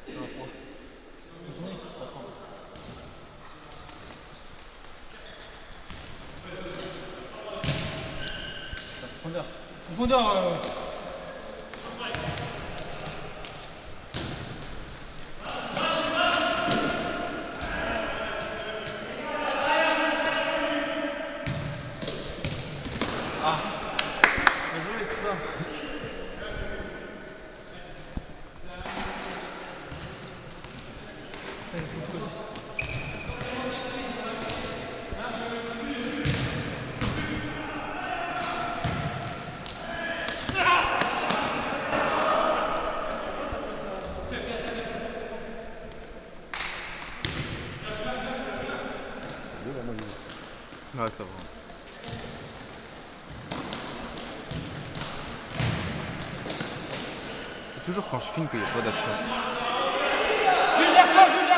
Profondeur. Profondeur. Ah. Bien joué, c'est ça. Ouais, ça va. C'est toujours quand je filme qu'il n'y a pas d'action. Jules, derrière toi, Jules!